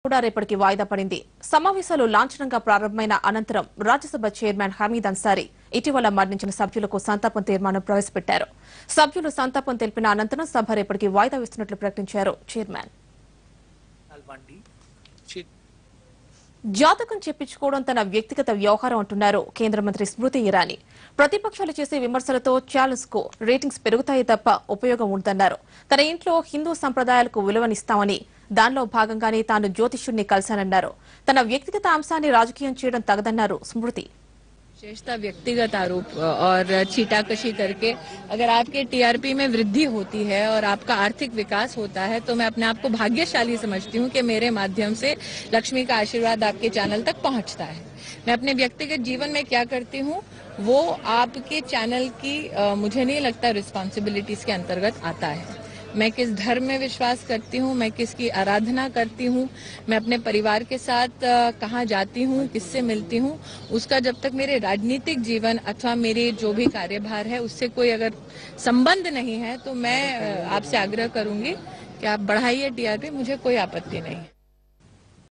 కూడా రేపటికి వాయిదా పడింది. సమావేశాలు లాంఛనంగా ప్రారంభమైన అనంతరం రాజ్యసభ చైర్మన్ హమీద్ అన్సారీ ఇటీవల మరణించిన సభ్యులకు సంతాపం తీర్మానం ప్రవేశపెట్టారు. సభ్యులు సంతాపం తెలిపిన అనంతరం సభ రేపటికి వాయిదా వేస్తున్నట్లు ప్రకటించారు చైర్మన్. జాతకం చెప్పించుకోవడం తన వ్యక్తిగత వ్యవహారం అంటున్నారు కేంద్ర మంత్రి స్మృతి ఇరానీ. ప్రతిపక్షాలు చేసే విమర్శలతో ఛానల్స్ కు రేటింగ్స్ పెరుగుతాయి తప్ప ఉపయోగం ఉండదన్నారు. తన ఇంట్లో హిందూ సంప్రదాయాలకు విలువనిస్తామని, దానిలో భాగంగానే తాను జ్యోతిష్యుడిని కలిశానన్నారు. తన వ్యక్తిగత అంశాన్ని రాజకీయం చేయడం తగదన్నారు స్మృతి. विशेषता व्यक्तिगत आरोप और छीटाकशी करके अगर आपके टीआरपी में वृद्धि होती है और आपका आर्थिक विकास होता है तो मैं अपने आप को भाग्यशाली समझती हूँ कि मेरे माध्यम से लक्ष्मी का आशीर्वाद आपके चैनल तक पहुँचता है। मैं अपने व्यक्तिगत जीवन में क्या करती हूँ वो आपके चैनल की मुझे नहीं लगता रिस्पॉन्सिबिलिटीज के अंतर्गत आता है। मैं किस धर्म में विश्वास करती हूँ, मैं किसकी आराधना करती हूँ, मैं अपने परिवार के साथ कहाँ जाती हूँ, किससे मिलती हूँ, उसका जब तक मेरे राजनीतिक जीवन अथवा मेरे जो भी कार्यभार है उससे कोई अगर संबंध नहीं है तो मैं आपसे आग्रह करूंगी कि आप बढ़ाइए टीआरपी, मुझे कोई आपत्ति नहीं।